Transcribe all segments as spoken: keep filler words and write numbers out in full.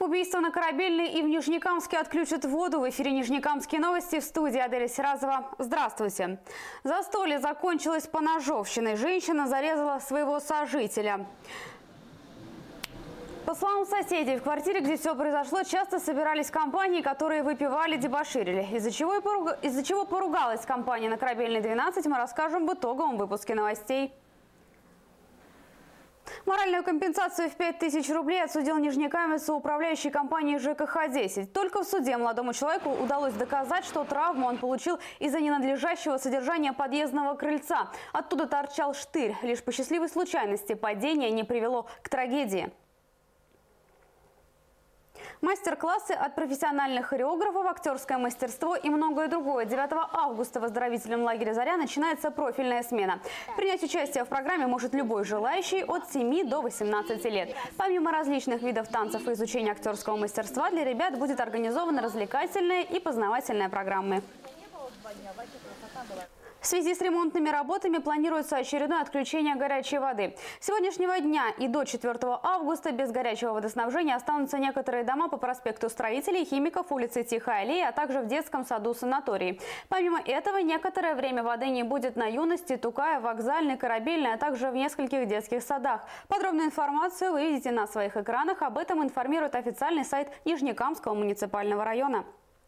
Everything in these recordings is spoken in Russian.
убийство на Корабельной и в Нижнекамске отключат воду. В эфире Нижнекамские новости, в студии Аделя Сиразова. Здравствуйте. Застолье закончилось поножовщиной. Женщина зарезала своего сожителя. По словам соседей, в квартире, где все произошло, часто собирались компании, которые выпивали, дебоширили. Из-за чего, и поруг... Из-за чего поругалась компания на Корабельной двенадцать, мы расскажем в итоговом выпуске новостей. Моральную компенсацию в пять тысяч рублей отсудил нижнекамец управляющей компании ЖКХ десять. Только в суде молодому человеку удалось доказать, что травму он получил из-за ненадлежащего содержания подъездного крыльца. Оттуда торчал штырь. Лишь по счастливой случайности падение не привело к трагедии. Мастер-классы от профессиональных хореографов, актерское мастерство и многое другое. девятого августа в оздоровительном лагере «Заря» начинается профильная смена. Принять участие в программе может любой желающий от семи до восемнадцати лет. Помимо различных видов танцев и изучения актерского мастерства, для ребят будет организована развлекательная и познавательная программы. В связи с ремонтными работами планируется очередное отключение горячей воды. С сегодняшнего дня и до четвёртого августа без горячего водоснабжения останутся некоторые дома по проспекту Строителей, Химиков, улице Тихая аллея, а также в детском саду санатории. Помимо этого, некоторое время воды не будет на Юности, Тукая, Вокзальной, Корабельной, а также в нескольких детских садах. Подробную информацию вы видите на своих экранах. Об этом информирует официальный сайт Нижнекамского муниципального района.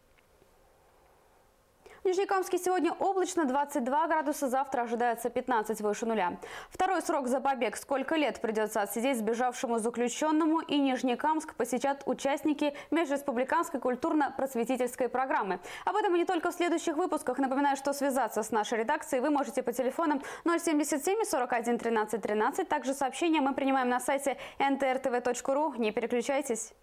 В Нижнекамске сегодня облачно, двадцать два градуса, завтра ожидается пятнадцать выше нуля. Второй срок за побег. Сколько лет придется отсидеть сбежавшему заключенному, и Нижнекамск посетят участники межреспубликанской культурно-просветительской программы. Об этом и не только в следующих выпусках. Напоминаю, что связаться с нашей редакцией вы можете по телефонам ноль семьдесят семь сорок один тринадцать тринадцать. Также сообщения мы принимаем на сайте эн тэ эр тэ вэ точка ру. Не переключайтесь.